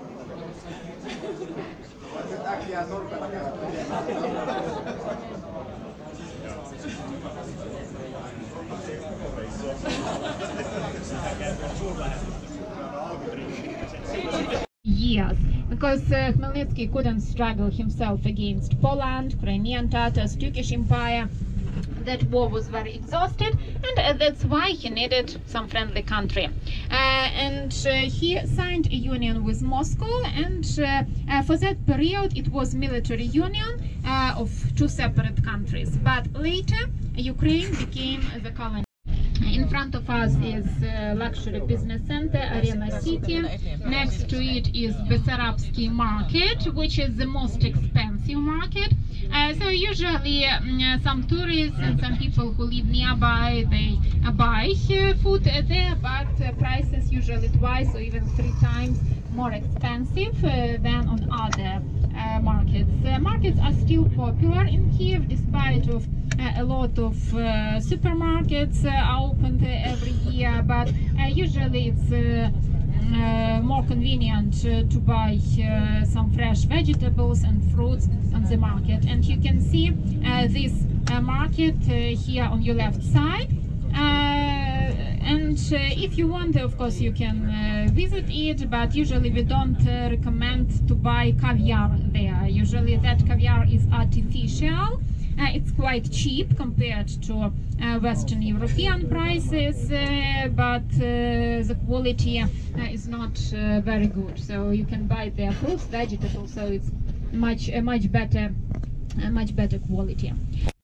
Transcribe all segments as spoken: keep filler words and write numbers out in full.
Years, because uh, Khmelnytsky couldn't struggle himself against Poland, Crimean Tatars, Turkish Empire. That war was very exhausted, and uh, that's why he needed some friendly country. Uh, and uh, he signed a union with Moscow, and uh, uh, for that period it was military union uh, of two separate countries. But later Ukraine became the colony. In front of us is uh, luxury business center, Arena City. Next to it is Bessarabsky market, which is the most expensive market. Uh, so usually um, some tourists and some people who live nearby, they uh, buy uh, food uh, there, but uh, prices usually twice or even three times more expensive uh, than on other uh, markets. Uh, markets are still popular in Kiev, despite of uh, a lot of uh, supermarkets uh, are opened uh, every year, but uh, usually it's uh, Uh, more convenient uh, to buy uh, some fresh vegetables and fruits on the market. And you can see uh, this uh, market uh, here on your left side. Uh, and uh, if you want, of course, you can uh, visit it, but usually we don't uh, recommend to buy caviar there. Usually that caviar is artificial. Uh, it's quite cheap compared to uh, Western European prices, uh, but uh, the quality uh, is not uh, very good. So you can buy their fruits, vegetables, so it's much, uh, much better, uh, much better quality.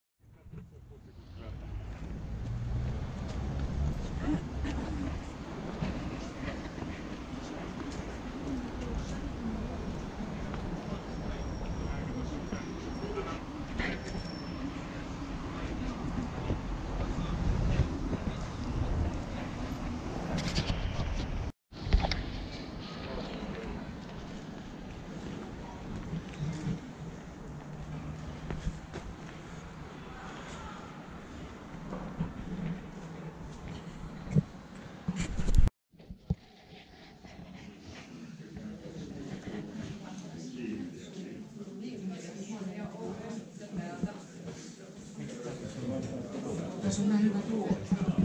Tässä on näin hyvät luot.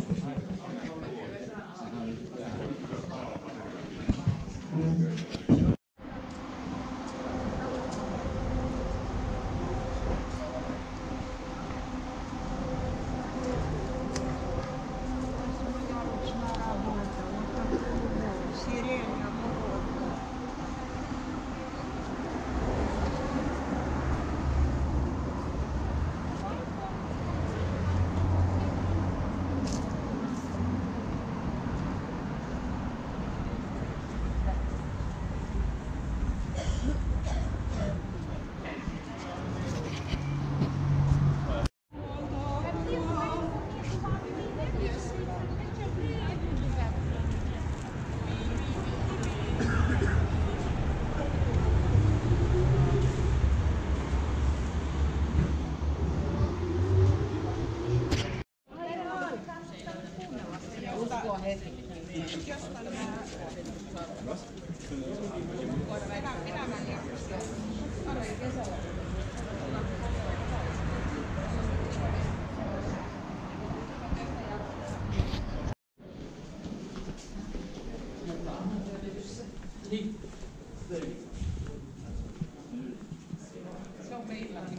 Se on meilläkin.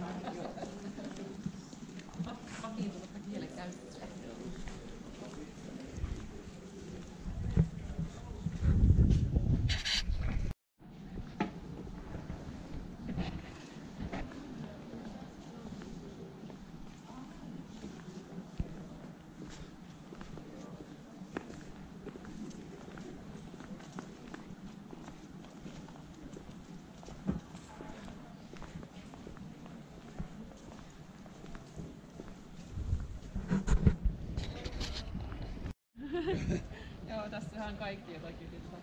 Vakiintunutta kielenkäyttöä. Joo, tässähän kaikki jotakin pitää.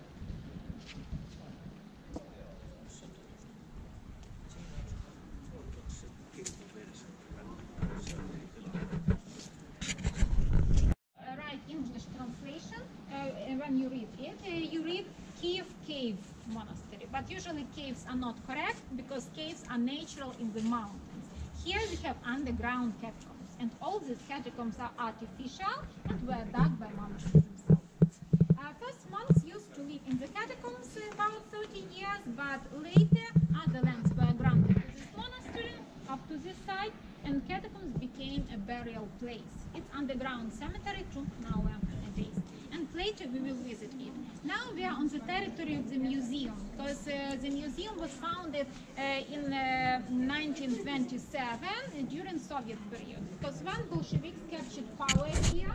Right English translation. Uh, uh, when you read it, uh, you read Kiev Cave Monastery, but usually caves are not correct because caves are natural in the mountains. Here we have underground catacombs, and all these catacombs are artificial and were dug by monks themselves. Uh, first, monks used to live in the catacombs about thirteen years, but later other lands were granted to this monastery up to this side, and catacombs became a burial place. It's underground cemetery to nowadays. And later we will visit it. Now we are on the territory of the museum, because uh, the museum was founded uh, in uh, nineteen twenty-seven during Soviet period, because when Bolsheviks captured power here.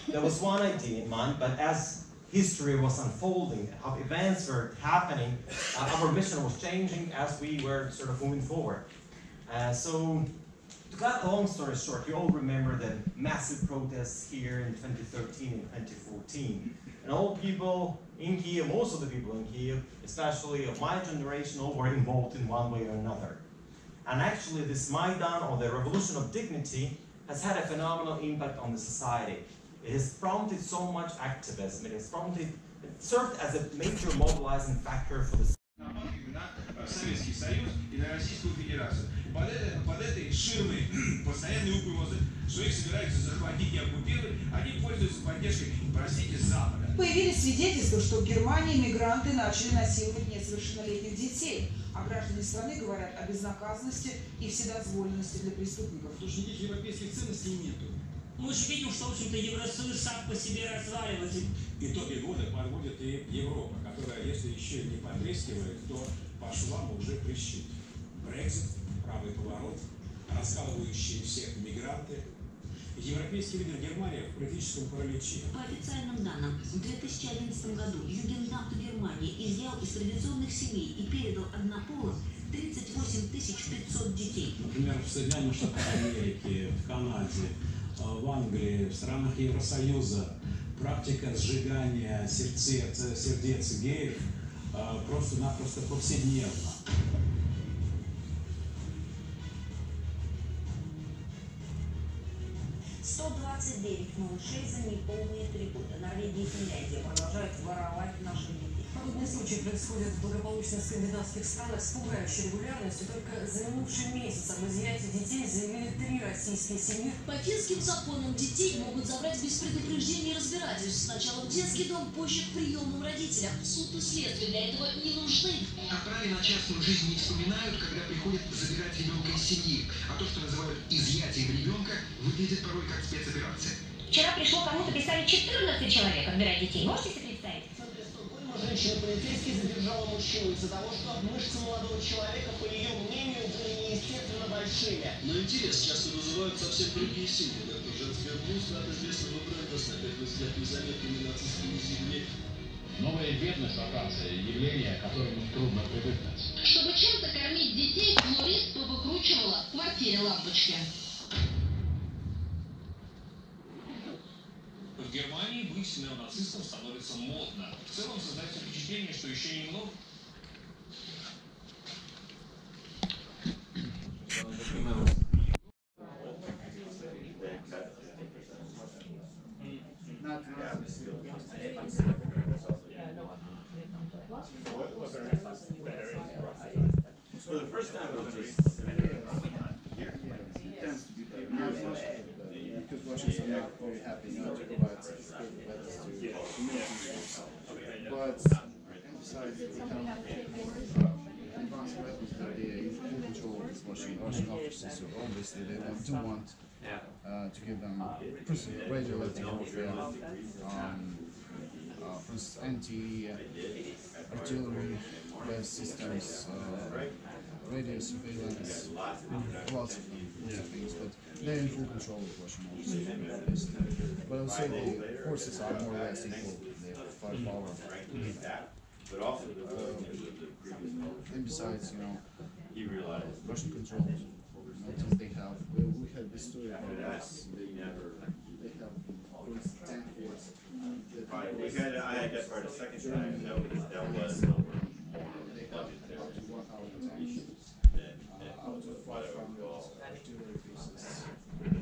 there was one idea in mind, but as history was unfolding, how events were happening, uh, our mission was changing as we were sort of moving forward. Uh, so, to cut a long story short, you all remember the massive protests here in twenty thirteen and twenty fourteen. And all people in Kyiv, most of the people in Kyiv, especially of my generation, all were involved in one way or another. And actually this Maidan, or the Revolution of Dignity, has had a phenomenal impact on the society. It has prompted so much activism, it has prompted, it served as a major mobilizing factor for the Советский Союз и на Российскую Федерацию. Под, это, под этой ширмой постоянные угрозы, что их собираются захватить и оккупировать, они пользуются поддержкой, простите, Запада. Появились свидетельства, что в Германии мигранты начали насиловать несовершеннолетних детей, а граждане страны говорят о безнаказанности и вседозволенности для преступников. Потому что никаких европейских ценностей нету. Мы же видим, что, в общем-то, Евросоюз сам по себе разваливается. Итоги года подводит и Европа, которая, если еще не потрескивает, то по швам уже трещит. Брексит, правый поворот, раскалывающие всех мигранты. Европейский лидер Германии в политическом параличе. По официальным данным, в две тысячи одиннадцатом году Югендамт Германии изъял из традиционных семей и передал однополым тридцать восемь тысяч пятьсот детей. Например, в Соединенных Штатах Америки, в Канаде, в Англии, в странах Евросоюза практика сжигания сердец, сердец геев просто-напросто повседневна. сто двадцать девять малышей за неполные три года. Норвегия и Финляндия продолжают воровать наших детей. Подобные случаи происходят в благополучных скандинавских странах с пугающей регулярностью. Только за минувший месяц об изъятии детей заявили три российские семьи. По финским законам детей могут забрать без предупреждения и разбирательств. Сначала в детский дом, позже к приемным родителям. Суд и следствие для этого не нужны. О праве на частную жизнь не вспоминают, когда приходят забирать ребенка из семьи. А то, что называют изъятием ребенка, выглядит порой как спецоперация. Вчера пришло кому-то, писали четырнадцать человек отбирать детей. Можете себе представить? Женщина-полицейский задержала мужчину из-за того, что мышцы молодого человека, по ее мнению, были неестественно большими. Но интерес часто вызывают совсем другие символы. Это женская блузка от известного бренда с, на первый взгляд, незаметными нацистскими зигами. Новая бедность во Франции – явление, к которому трудно привыкнуть. Чтобы чем-то кормить детей, флористка выкручивала в квартире лампочки. В Германии быть неонацистом становится модно. В целом создается впечатление, что еще немного. For the first time, it was just because Russians are not very happy not to provide security weapons to communities. But besides, we have advanced weapons that they are in full control of Russian, Russian officers, so obviously they want, do want uh, to give them, first of all, radioactive warfare, um, uh, for instance, anti-artillery uh, systems, uh, radio surveillance, lots of things, but they're in full control of Russian officers. But I would say the forces are more or less equal, they have firepower. Uh, and besides, you know, Russian control, since they have, we, we had this story about us, they, they have, for instance, tank force. We had, I guess, for the second time, no, that was. They have up to one thousand tanks, uh, up to five hundred artillery pieces.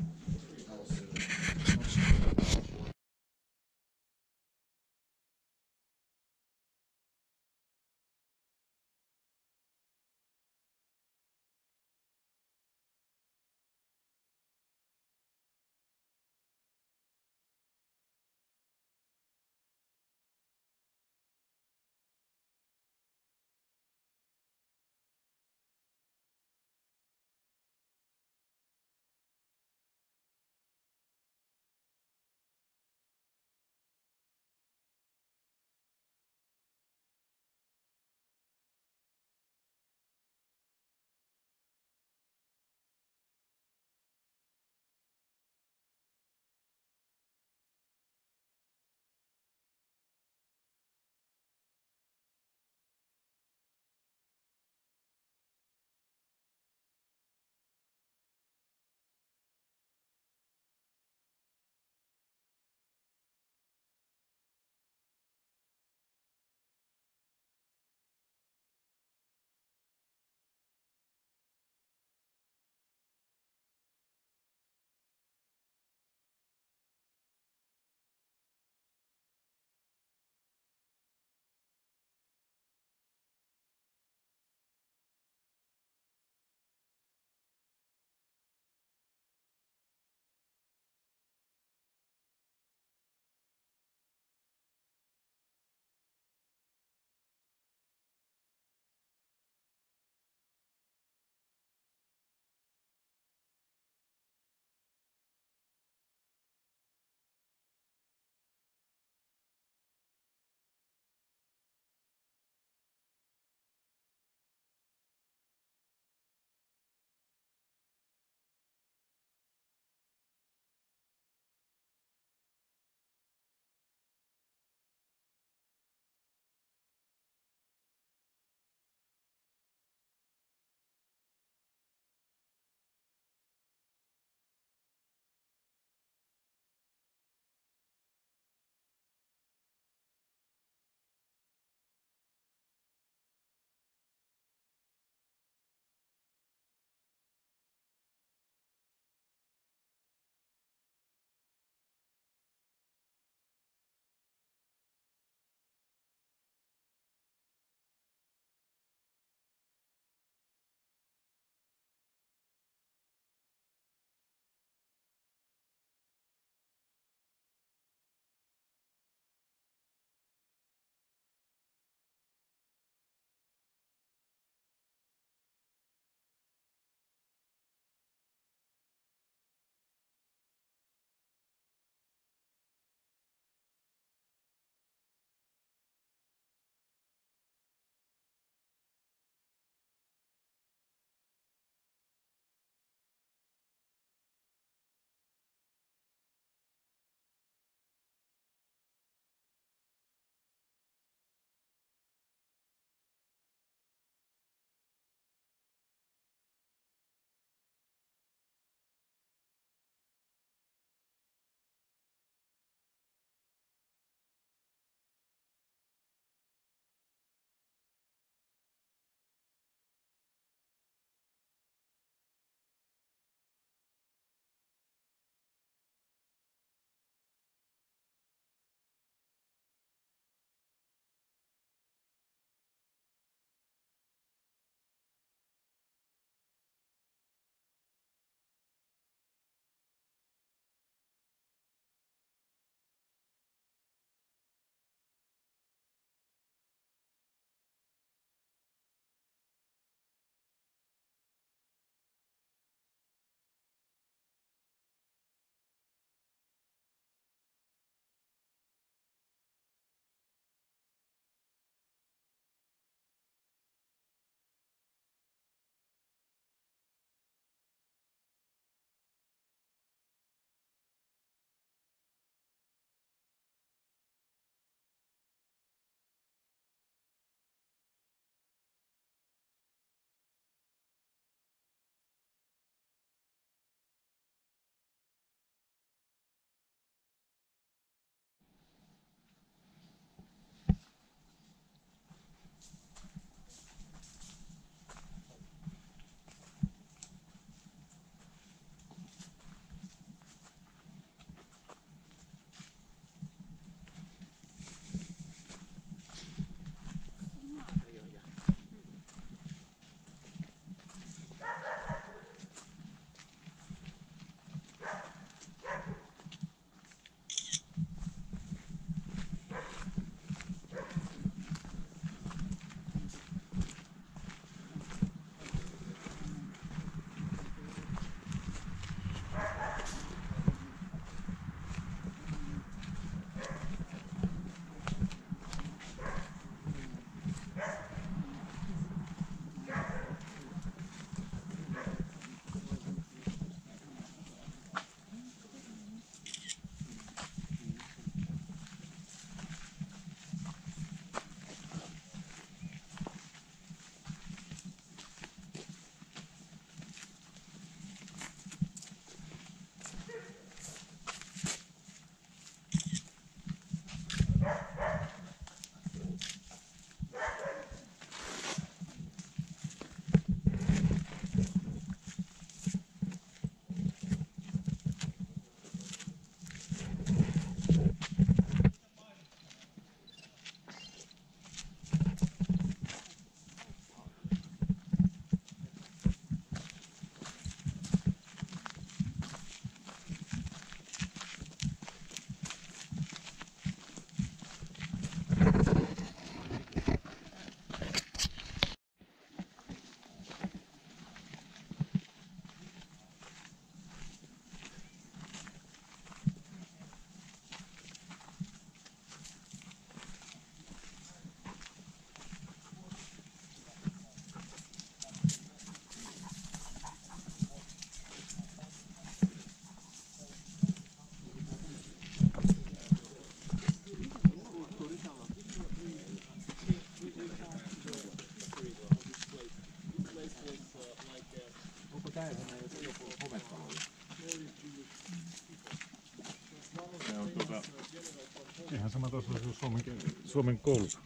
Sama tuossa olisi Suomen, Suomen koulussa.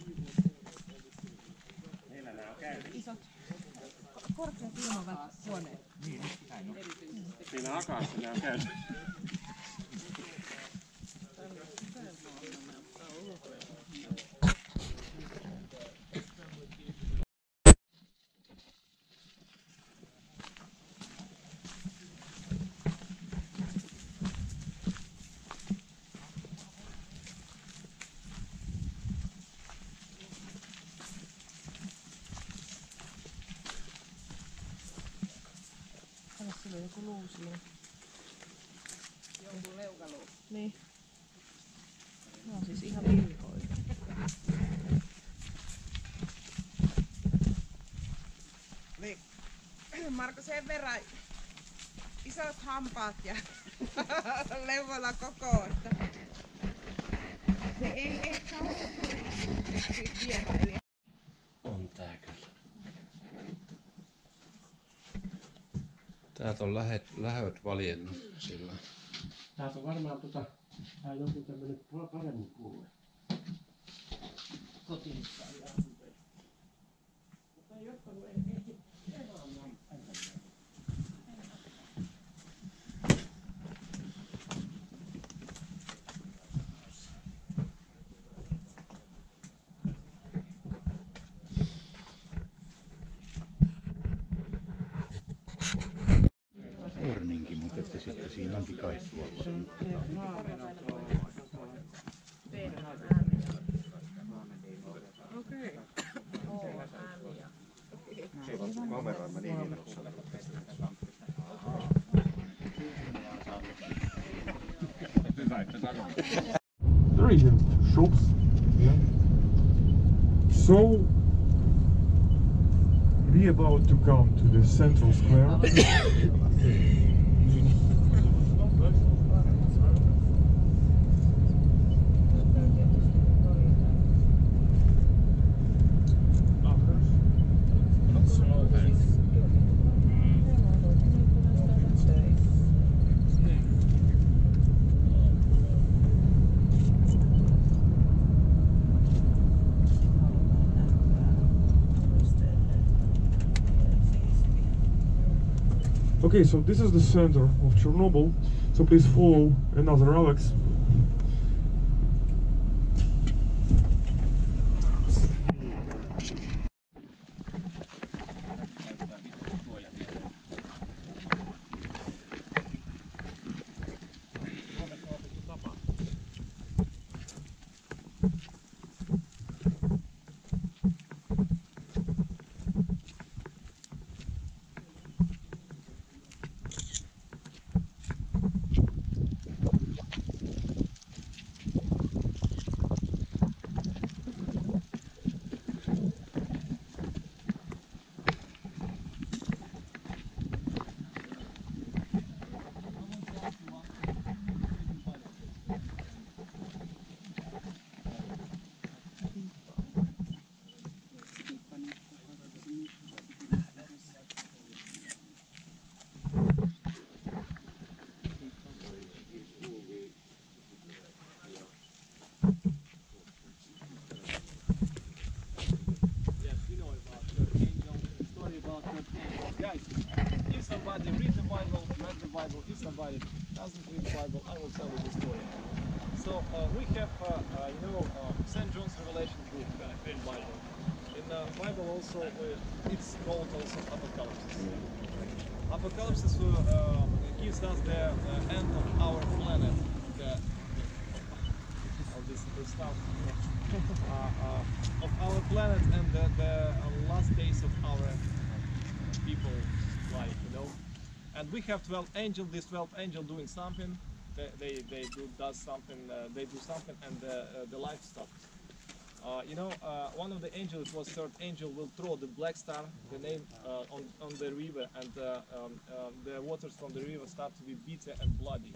Isot korkeat ilmahuoneet. Niin, näin on. Siinä akassa nämä on käynyt. Sulla on joku luu siinä. Joku leukaluu. Niin. Ne on siis ihan vilhoja. Niin. Marko, sen verran isot hampaat ja leuvolla koko, että se ei ehkä ole vierailija. On tää kyllä. Täältä on lähet, lähöt valjennut sillä. Täältä on varmaan tota, tää joku tämmönen paremmin kuule. Kotiin saa. Mutta ei ottanut ehti elämään päivänä. Orninkin, mutta että sitten siinä onkin kaistua. Okei. Kameraan niin innossa. There isn't shops. Yeah. So we about to come to the central square. Okay, so this is the center of Chernobyl, so please follow another Alex. If somebody reads the Bible, read the Bible, if somebody doesn't read the Bible, I will tell you the story. So uh, we have, uh, uh, you know, uh, Saint John's Revelation book uh, in Bible. In the uh, Bible also, uh, it's called also Apocalypse. Apocalypse uh, gives us the uh, end of our planet, the, the all this, this stuff uh, uh, of our planet and the, the uh, last days of our people's life, you know. And we have twelve angels. These twelve angels doing something. They they, they do does something. Uh, they do something, and the uh, the life stops. Uh, you know, uh, one of the angels, it was third angel, will throw the black star, the name, uh, on on the river, and uh, um, uh, the waters from the river start to be bitter and bloody.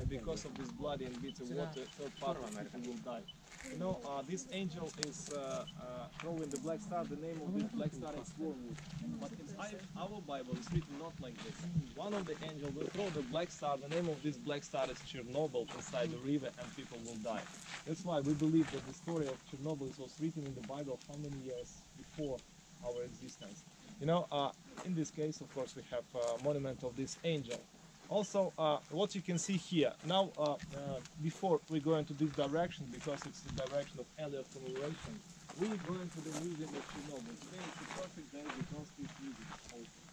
and because of this bloody and bitter water, third party people will die. You know, uh, this angel is uh, uh, throwing the black star. The name of this black star is wormwood. But in I- our Bible is written not like this. One of the angels will throw the black star. The name of this black star is Chernobyl inside the river, and people will die. That's why we believe that the story of Chernobyl was written in the Bible how many years before our existence. You know, uh, in this case, of course, we have a monument of this angel. Also, uh, what you can see here, now uh, uh, before we go into this direction, because it's the direction of Elliott commemoration, we go into the museum of Chernobyl. Today is the perfect day because this museum is open.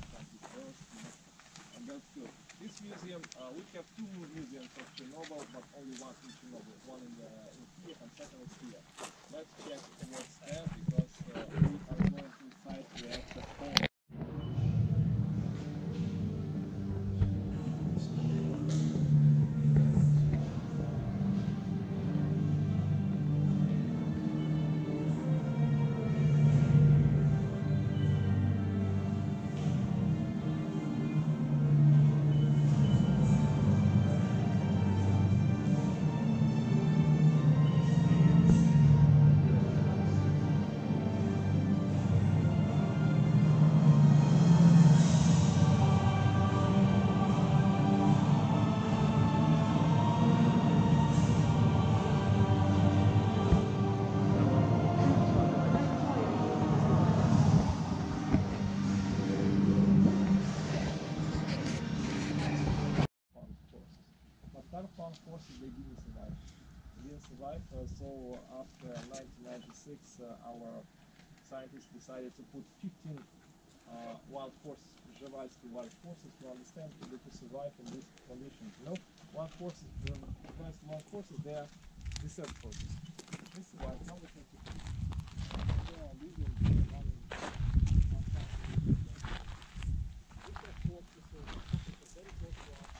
And that's good. This museum, uh, we have two museums of Chernobyl, but only one in Chernobyl. One in, the, in Kiev and second is here. Let's check what's there because uh, we are going to inside the access hall. Armed forces, they didn't survive. They didn't survive, uh, so after nineteen ninety-six, uh, our scientists decided to put fifteen uh, wild forces, Przewalski wild forces, to understand how they could survive in these conditions. You know, wild forces, the wild forces, they are reserve forces. They survive. Now we have to do. They are living, they are running. We have forces, so the forces are very close to us.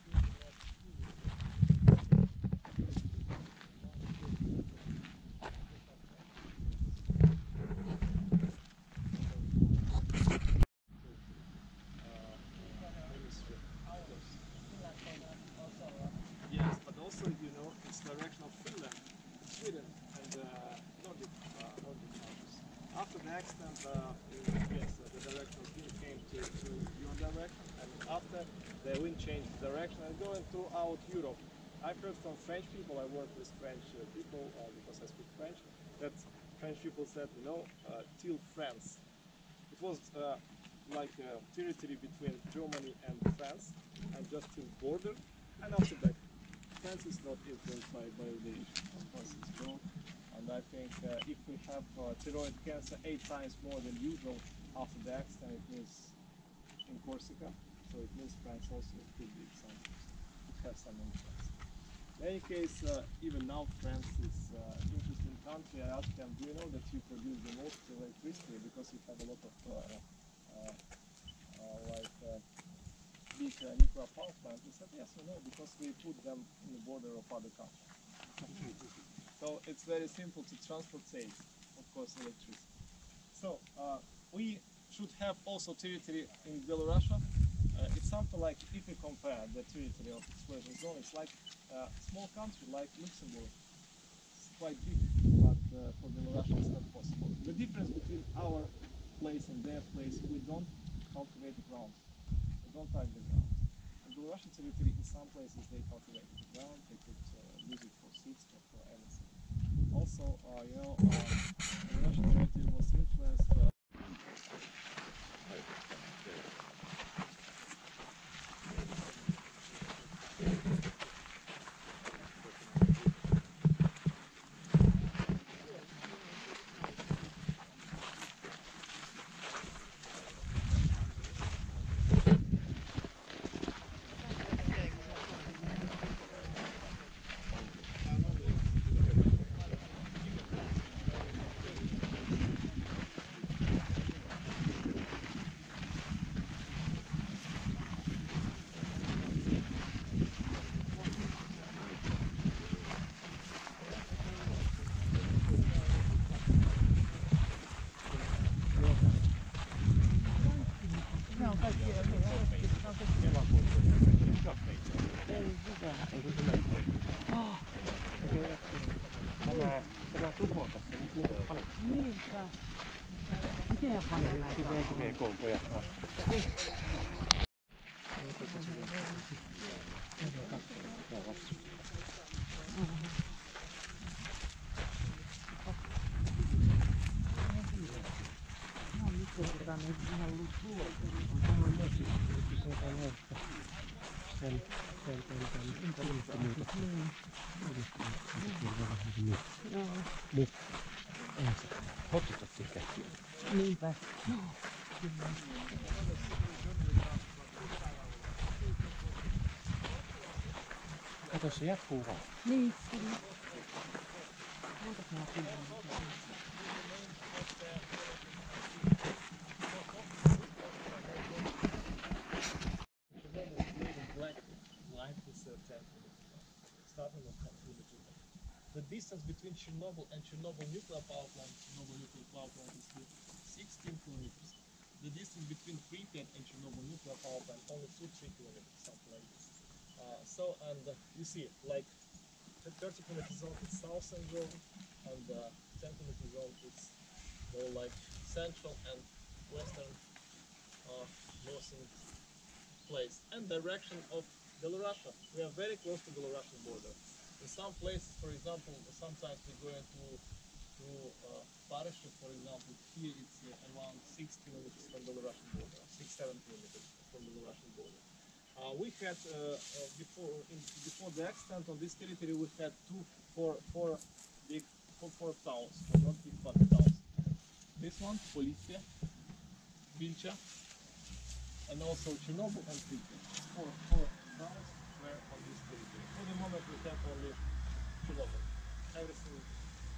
Yes, but also, you know, it's direction of Finland, Sweden, and uh, Nordic, uh, Nordic countries. After the accident, uh, yes, uh, the direction of wind came to, to your direction, and after the wind changed direction and going throughout Europe. I've heard from French people, I work with French uh, people uh, because I speak French, that French people said, you know, uh, till France. It was uh, like a territory between Germany and France, and just till border, and after that. France is not influenced by, by the of course it's wrong, and I think uh, if we have uh, thyroid cancer eight times more than usual after the accident, it means in Corsica, so it means France also could be some, could have some influence. In any case, uh, even now France is uh, an interesting country. I asked them, do you know that you produce the most electricity because you have a lot of uh, uh, uh, like uh, big uh, nuclear power plants? They said, yes, we know, because we put them in the border of other countries. So it's very simple to transport, save, of course, electricity. So uh, we should have also territory in Belarus. Uh, it's something like, if we compare the territory of explosion zone, it's like a small country like Luxembourg. It's quite big, but uh, for Belarus it's not possible. The difference between our place and their place, we don't cultivate the ground. We don't touch the ground. In Belarusian territory, in some places they cultivate the ground, they could uh, use it for seeds or for anything. Also, uh, you know, uh, Belarusian territory was influenced uh, Niinpä. Kato, se jatkuu vaan. Niin, kyllä. Monta mä kyllä. The distance between Chernobyl and Chernobyl nuclear power plant, Chernobyl nuclear power plant is sixteen kilometers. The distance between Pripyat and Chernobyl nuclear power plant only two, three kilometers, something like this. Uh, so, and uh, you see, like thirty kilometer zone is southern zone, and uh, ten kilometer zone is more like central and western uh, northern place. And direction of Belarusia. We are very close to Belarusian border. In some places, for example, sometimes we go into to uh, Parashu, for example. Here it's uh, around six kilometers from the Belarusian border, six, seven kilometers from the Belarusian border. Uh, we had uh, uh, before in, before the accident on this territory, we had two, four, four big, four, four towns, not big, but towns. This one, Politsia, Vilcha, and also Chernobyl and Pripyat. Four, four towns were on this territory. For the moment, we have only Chernobyl. Everything is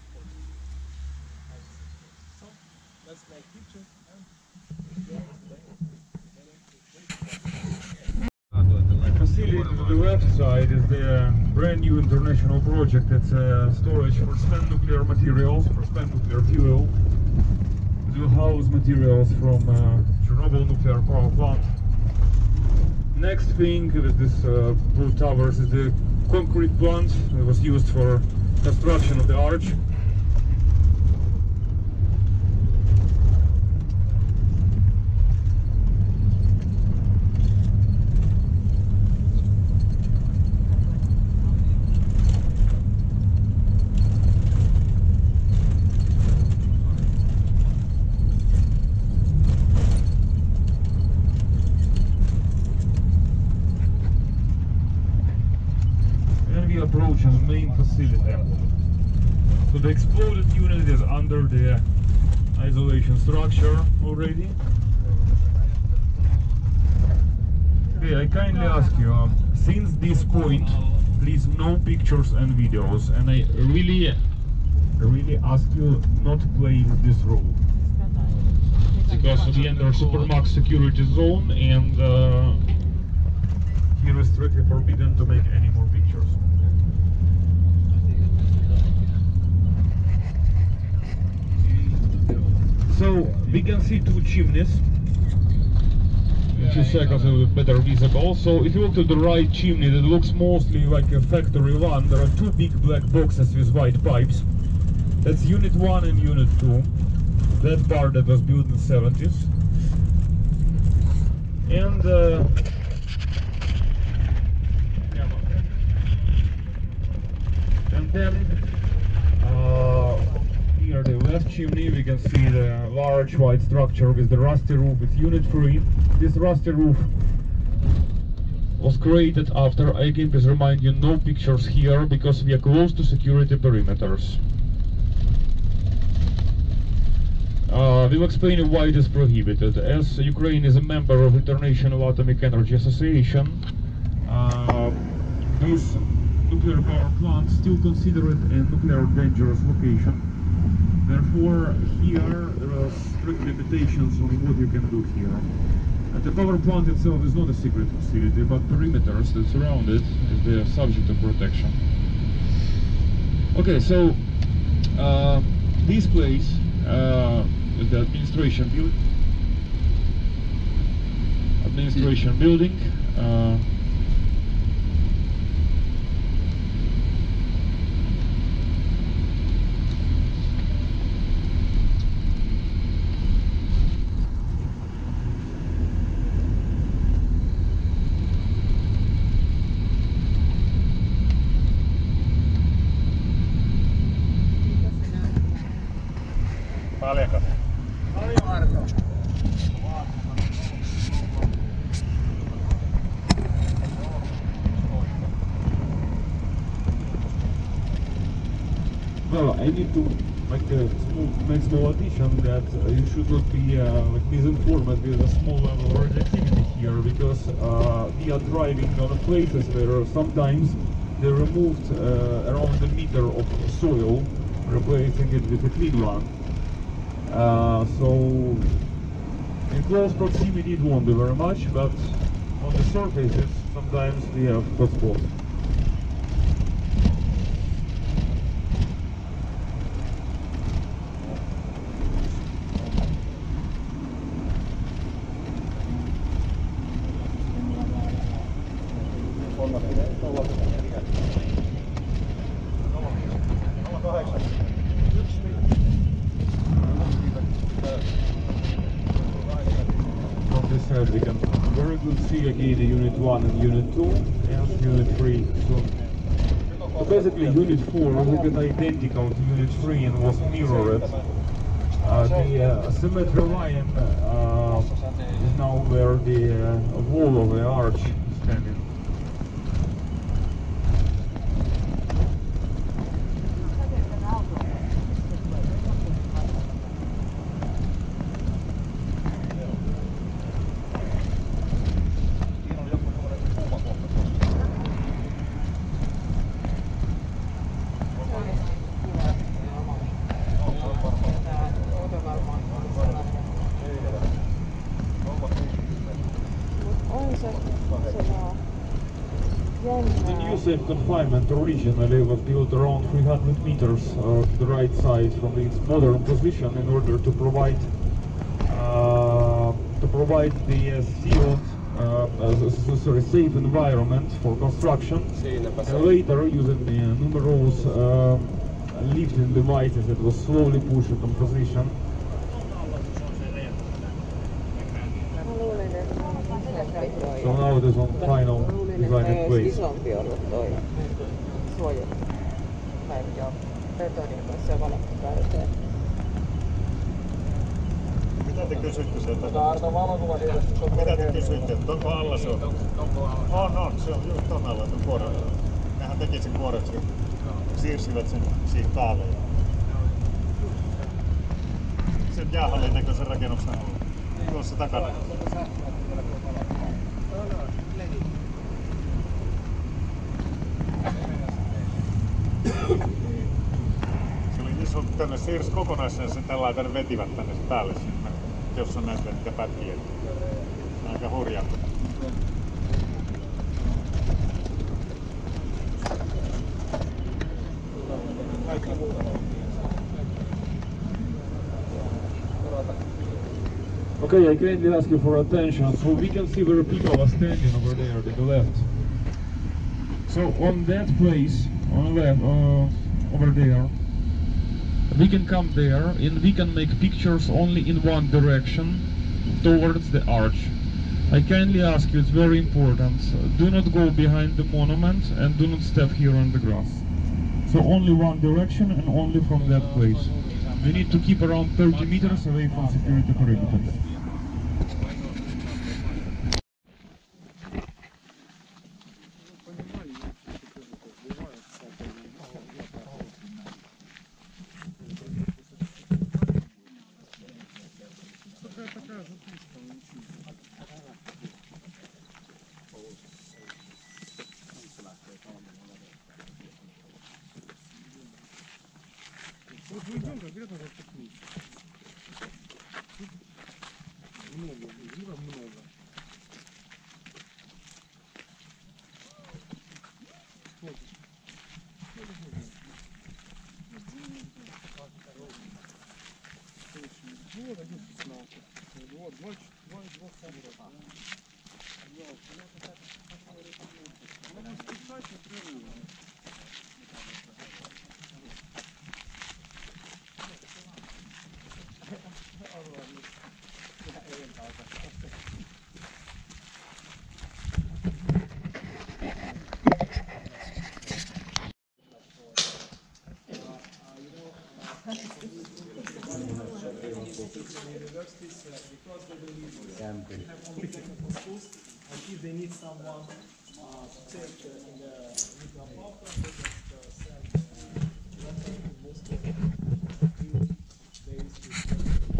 so let's make pictures and The facility to the left side is the brand new international project. It's a storage for spent nuclear materials, for spent nuclear fuel. It will house materials from uh, Chernobyl nuclear power plant. Next thing with this uh, blue towers is the concrete plant that was used for construction of the arch. Approaching the main facility. So the exploded unit is under the isolation structure already. Okay, I kindly ask you, uh, since this point, please no pictures and videos, and I really, really ask you not to play with this rule. Because we enter Supermax security zone, and uh, here is strictly forbidden to make any more pictures. So we can see two chimneys. In two seconds it will be better visible. So if you look to the right chimney, that looks mostly like a factory one. There are two big black boxes with white pipes. That's unit one and unit two. That part that was built in the seventies. And uh, and then uh, near the left chimney we can see the large white structure with the rusty roof with unit three. This rusty roof was created after, again please remind you, no pictures here because we are close to security perimeters. Uh, we will explain you why it is prohibited. As Ukraine is a member of International Atomic Energy Association, uh, this nuclear power plant still considered a nuclear dangerous location. Therefore, here there are strict limitations on what you can do here. And the power plant itself is not a secret facility, but perimeters that surround it is the subject of protection. Okay, so uh, this place uh, is the administration building. Administration building. Uh, Paljonko? Paljon Arto. Well, I need to like a small, make small addition that uh, you should not be uh, like misinformed with a small level of radioactivity here, because uh, we are driving on places where sometimes they removed uh, around a meter of soil, replacing it with a clean one. Uh, so in close proximity it won't be very much, but on the surfaces sometimes we have hotspots. From this side we can very good see again the unit one and unit two and unit three. So, so basically unit four looked identical to unit three and was mirrored. Uh, the uh, symmetry line uh, is now where the uh, wall of the arch is standing. The new safe confinement originally was built around three hundred meters uh, to the right side from its modern position in order to provide uh, to provide the uh, sealed, uh, uh, sorry, safe environment for construction. And later, using the numerous uh, lifting devices, it was slowly pushed into position. So now it is on final design in place. Isompi ollut toi suojapäivä ja betonin kanssa ja valokkapäivä. Mitä te kysytte sieltä? Mitä te kysytte, että onko alla se on? On, on, se on just ton alla tuon kuoren. Nehän teki sen kuoren, siirsivät sen siihen päälle. Sen jäähallin näköisen rakennuksen tuossa takana. Se oli iso, tänne siirsi kokonaisen sen tällä tänne vetivät tänne päälle sinne, jos on näitä niitä pätkiä. Se on aika hurjaa. Okay, I kindly ask you for attention. So we can see where people are standing over there to the left. So on that place, on the left, uh, over there, we can come there and we can make pictures only in one direction, towards the arch. I kindly ask you, it's very important, do not go behind the monument and do not step here on the grass. So only one direction and only from that place. We need to keep around thirty meters away from security perimeters. universities uh, because they believe they have only technical schools, and if they need someone uh, to take uh, in the nuclear power plant, they just uh, send uh, letter to Moscow few days before.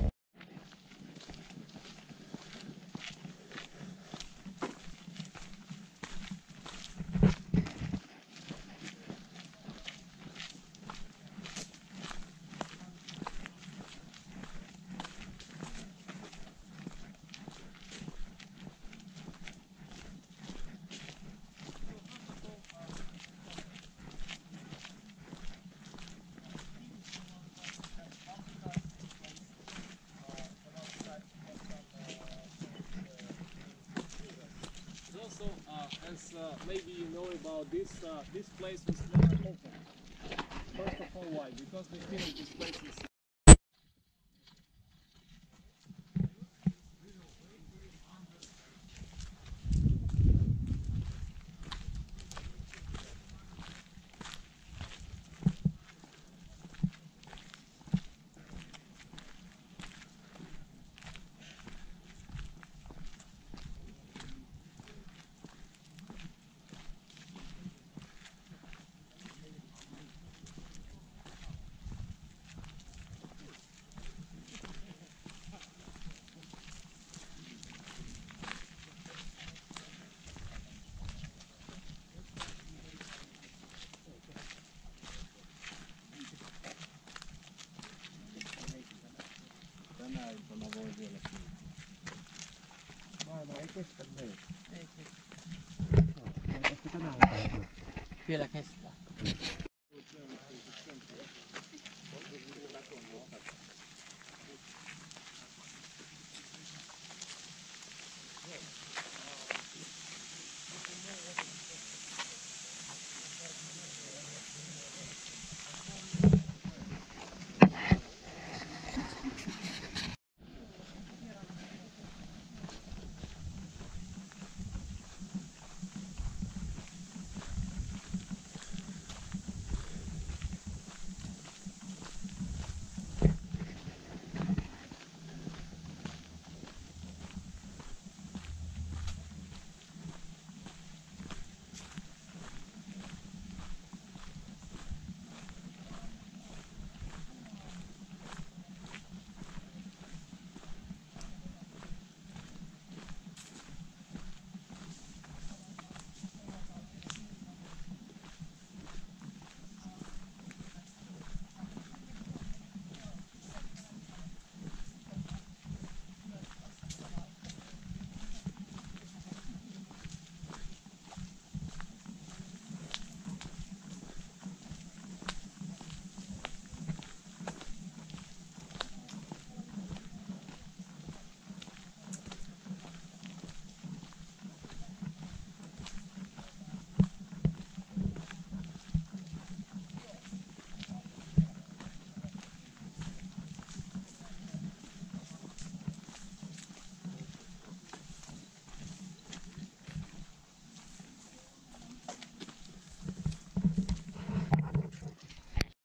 Also, uh, as uh, maybe you know about this, uh, this place was never open. First of all, why? Because they feel this place is. Tänä iltana voi vielä kiinni. Maailma ei kestä meitä. Ei kestä. Ehkä tänä iltana. Vielä kestää.